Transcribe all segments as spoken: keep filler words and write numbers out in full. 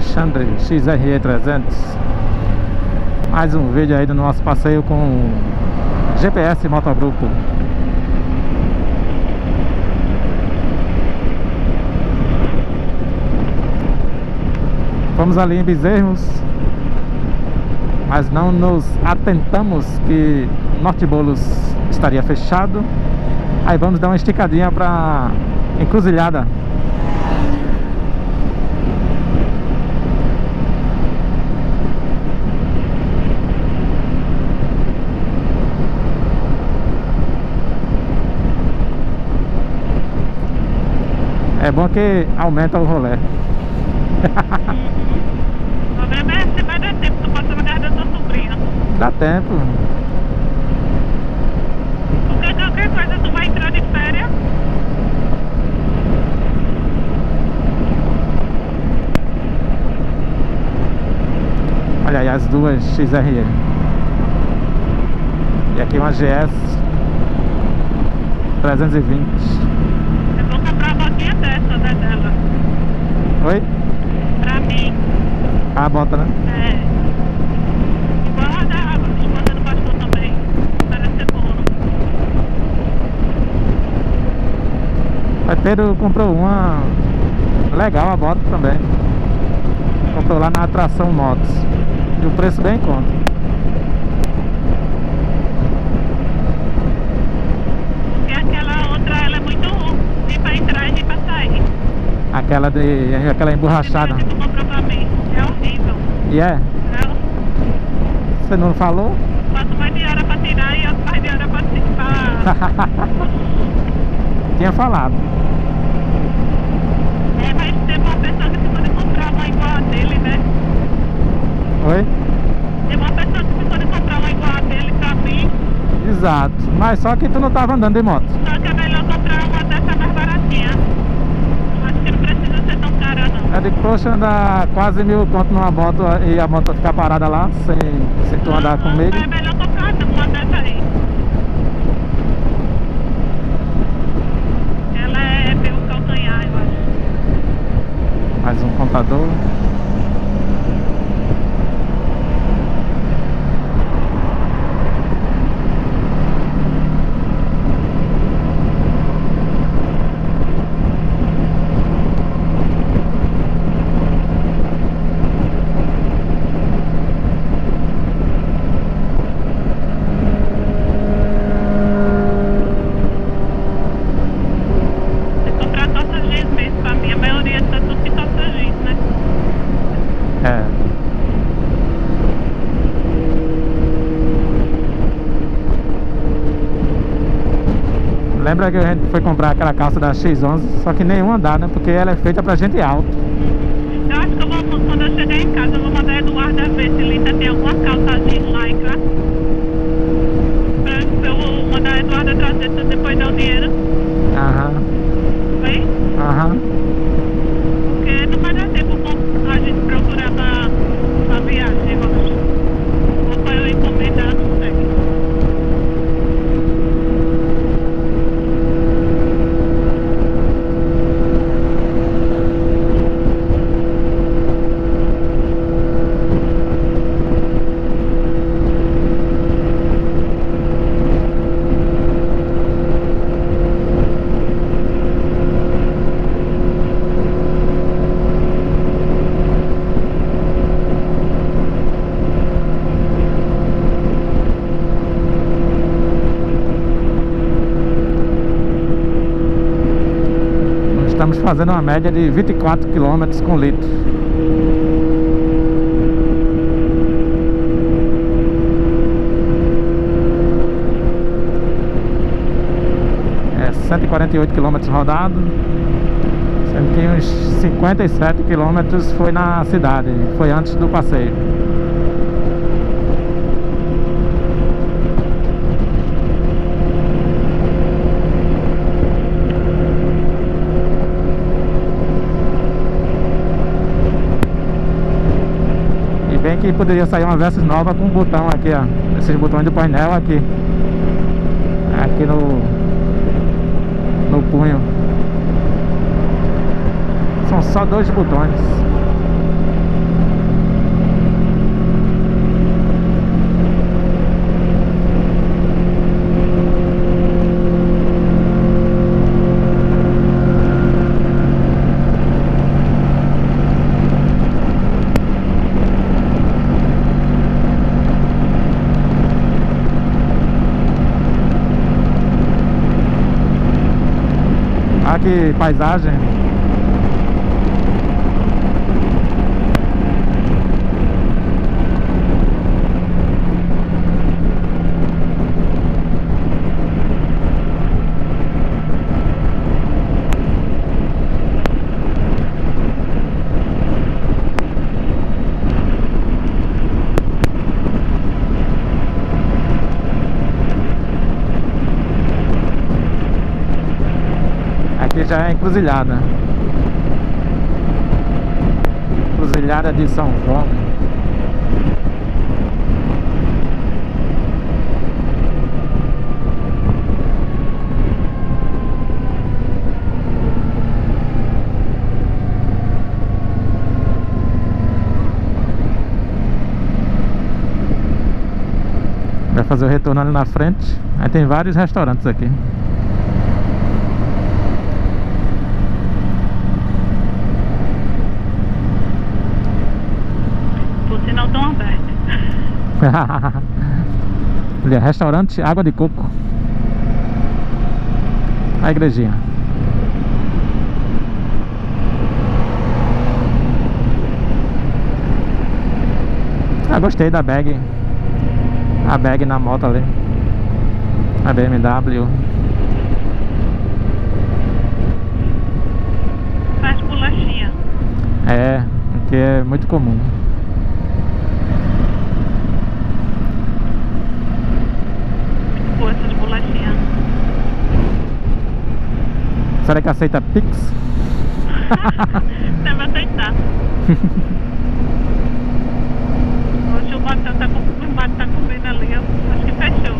Alexandre X R E trezentos. Mais um vídeo aí do nosso passeio com G P S Motogrupo. Fomos ali em Bezerros, mas não nos atentamos que Norte Bolos estaria fechado. Aí vamos dar uma esticadinha para Encruzilhada. É bom que aumenta o rolê. O problema é que você vai dar tempo, tu passa na casa da tua sobrinha. Dá tempo. Porque qualquer coisa tu vai entrar de férias. Olha aí as duas X R E. E aqui uma G S trezentos e vinte. Eu vou comprar uma botinha dessa, né, dela. Oi? Pra mim. Ah, bota, né? É. Igual a da esposa do pastor também. Parece ser boa. Mas Pedro comprou uma legal, a bota também. Comprou lá na Atração Motos. E o preço bem em conta. Porque aquela outra, ela é muito nem pra entrar e nem pra sair. Aquela de. aquela emborrachada. Que tu comprou pra mim. É horrível. E é? É. Você não falou? Quanto mais de hora pra tirar e mais de hora pra tirar. Tinha falado. É, mas tem uma pessoa que se pode comprar uma igual a dele, né? Oi? Tem uma pessoa que se pode comprar uma igual a dele pra mim. Exato. Mas só que tu não tava andando de moto. Só que é melhor comprar uma dessa mais baratinha. Acho que não precisa ser tão cara, não. É de poxa andar quase mil conto numa moto e a moto ficar parada lá sem, sem tu andar Não, comigo. é melhor comprar uma dessa aí. Ela é pelo calcanhar, eu acho. Mais um contador. Lembra que a gente foi comprar aquela calça da X onze, só que nenhum andar, né? Porque ela é feita pra gente alto. Eu acho que eu vou, quando eu chegar em casa, eu vou mandar a Eduarda ver se Linda tem alguma calça de lycra. Pra eu mandar a Eduarda trazer, se depois der o dinheiro. Aham. Oi? Aham. Porque não vai dar tempo a gente procurar na, na viagem, eu acho. Ou pra eu encomendar, não sei. Estamos fazendo uma média de vinte e quatro quilômetros com litro. É cento e quarenta e oito quilômetros rodados, sendo que uns cinquenta e sete quilômetros foi na cidade, foi antes do passeio. Bem que poderia sair uma Versys nova com um botão aqui, ó. Esses botões do painel aqui. Aqui no No punho. São só dois botões. de paisagem. Aqui já é encruzilhada. Encruzilhada de São João. Vai fazer o retorno ali na frente. Aí tem vários restaurantes aqui. Não tão aberto. Ali é restaurante Água de Coco. A igrejinha. Ah, gostei da bag. A bag na moto ali. A B M W. Faz bolachinha. É, que é muito comum. Essas bolachinhas. Será que aceita Pix? Deve aceitar. Hoje o Matheus tá, com... o Matheus tá comendo ali. Eu acho que fechou.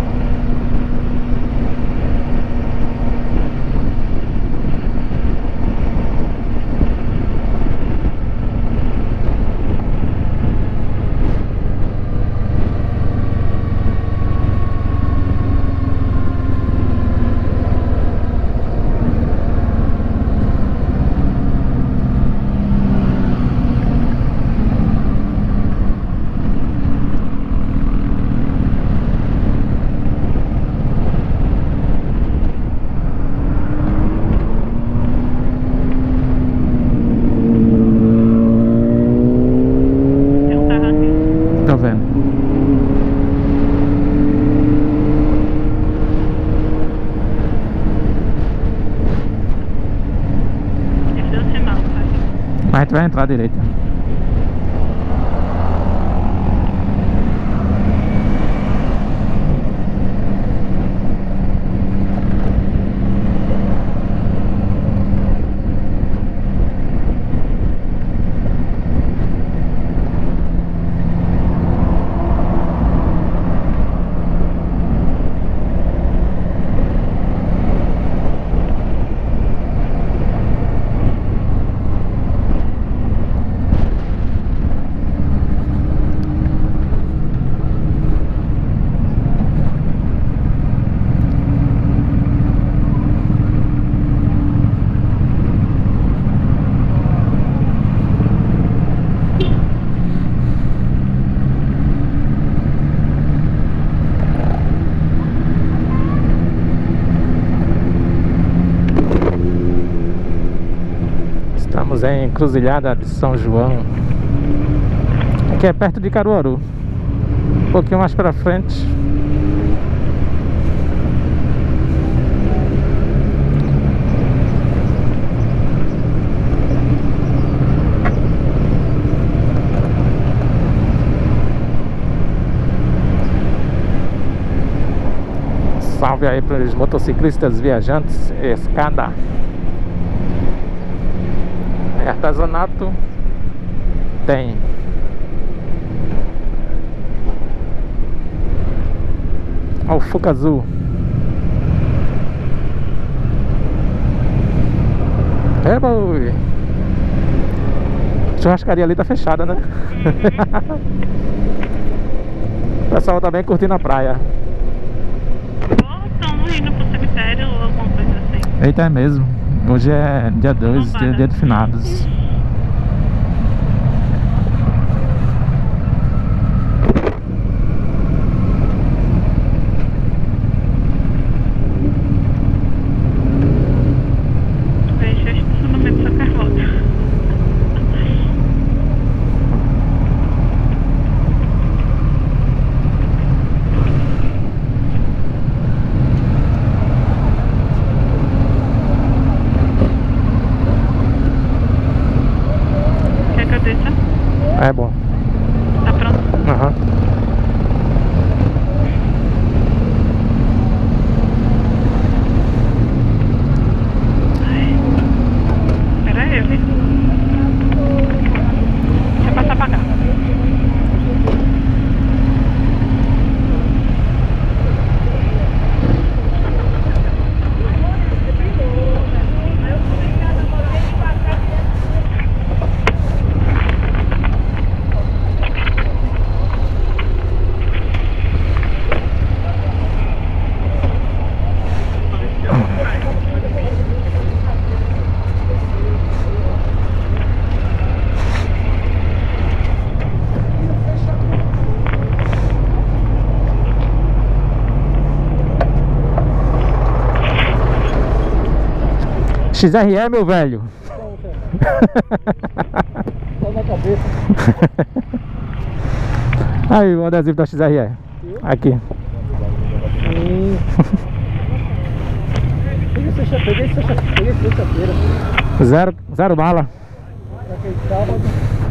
Mas a gente vai entrar à direita. Estamos em Encruzilhada de São João, que é perto de Caruaru. Um pouquinho mais pra frente. Salve aí para os motociclistas viajantes. Escada. É artesanato. Tem. Olha o Fuca azul. É, boi. A churrascaria ali tá fechada, né? Uhum. O pessoal tá bem curtindo a praia. Ou estão indo pro cemitério ou alguma coisa assim. Eita, é mesmo. Hoje é dia dois, dia, dia de finados. É bom. Tá pronto? Aham. Pera aí, viu? Deixa eu passar pra cá. X R E, meu velho. Só na cabeça. Aí o adesivo da X R E. Aqui. Hum. Peguei sexta- peguei sexta- peguei sexta-feira. Zero, zero bala. Aquele sábado.